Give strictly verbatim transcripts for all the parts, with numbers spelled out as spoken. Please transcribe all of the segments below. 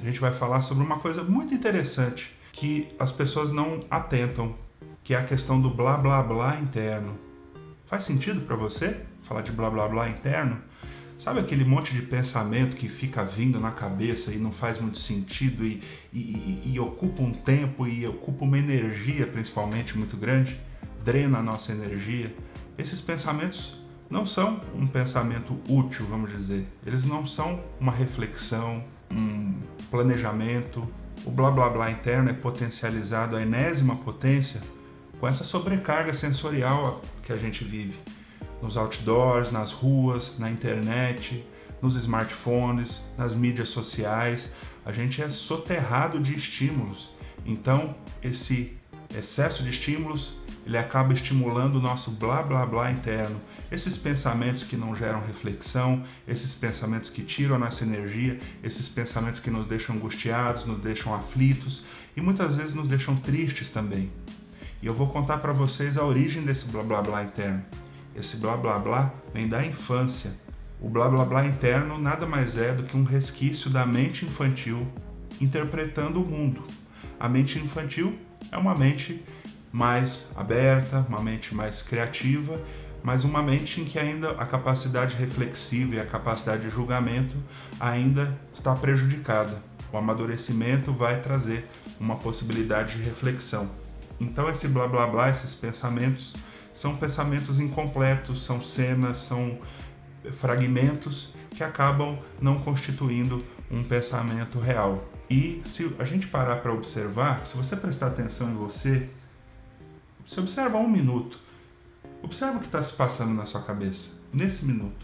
gente vai falar sobre uma coisa muito interessante que as pessoas não atentam, que é a questão do blá blá blá interno. Faz sentido para você falar de blá blá blá interno? Sabe aquele monte de pensamento que fica vindo na cabeça e não faz muito sentido e, e, e, e ocupa um tempo e ocupa uma energia principalmente muito grande, drena a nossa energia? Esses pensamentos não são um pensamento útil, vamos dizer. Eles não são uma reflexão, um planejamento. O blá blá blá interno é potencializado à enésima potência com essa sobrecarga sensorial que a gente vive. Nos outdoors, nas ruas, na internet, nos smartphones, nas mídias sociais, a gente é soterrado de estímulos. Então, esse excesso de estímulos, ele acaba estimulando o nosso blá blá blá interno. Esses pensamentos que não geram reflexão, esses pensamentos que tiram a nossa energia, esses pensamentos que nos deixam angustiados, nos deixam aflitos e muitas vezes nos deixam tristes também. E eu vou contar para vocês a origem desse blá blá blá interno. Esse blá blá blá vem da infância. O blá blá blá interno nada mais é do que um resquício da mente infantil interpretando o mundo. A mente infantil é uma mente mais aberta, uma mente mais criativa, mas uma mente em que ainda a capacidade reflexiva e a capacidade de julgamento ainda está prejudicada. O amadurecimento vai trazer uma possibilidade de reflexão. Então esse blá blá blá, esses pensamentos, são pensamentos incompletos, são cenas, são fragmentos que acabam não constituindo um pensamento real. E se a gente parar para observar, se você prestar atenção em você, você observa um minuto, observa o que está se passando na sua cabeça, nesse minuto.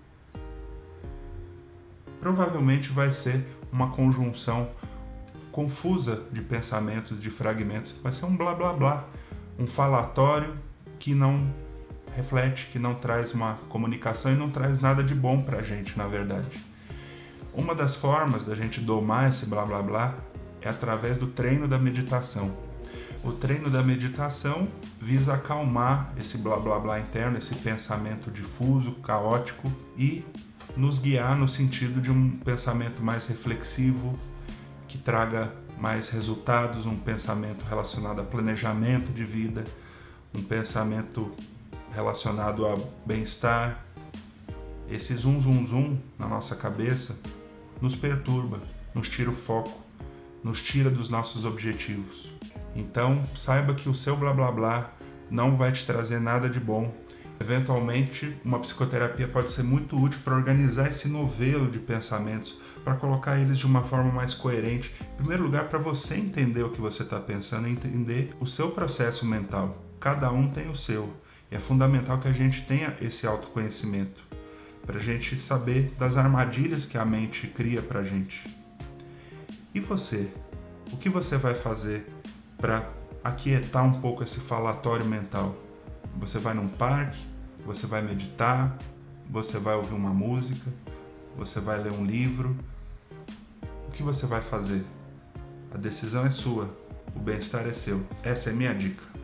Provavelmente vai ser uma conjunção confusa de pensamentos, de fragmentos, vai ser um blá blá blá, um falatório que não reflete, que não traz uma comunicação e não traz nada de bom pra gente, na verdade. Uma das formas da gente domar esse blá blá blá é através do treino da meditação. O treino da meditação visa acalmar esse blá blá blá interno, esse pensamento difuso, caótico e nos guiar no sentido de um pensamento mais reflexivo, que traga mais resultados, um pensamento relacionado a planejamento de vida, um pensamento relacionado ao bem-estar. Esse zum zum zum na nossa cabeça nos perturba, nos tira o foco, nos tira dos nossos objetivos. Então, saiba que o seu blá blá blá não vai te trazer nada de bom. Eventualmente, uma psicoterapia pode ser muito útil para organizar esse novelo de pensamentos, para colocar eles de uma forma mais coerente. Em primeiro lugar, para você entender o que você está pensando e entender o seu processo mental. Cada um tem o seu. E é fundamental que a gente tenha esse autoconhecimento, para a gente saber das armadilhas que a mente cria para a gente. E você? O que você vai fazer para aquietar um pouco esse falatório mental? Você vai num parque? Você vai meditar? Você vai ouvir uma música? Você vai ler um livro? O que você vai fazer? A decisão é sua. O bem-estar é seu. Essa é a minha dica.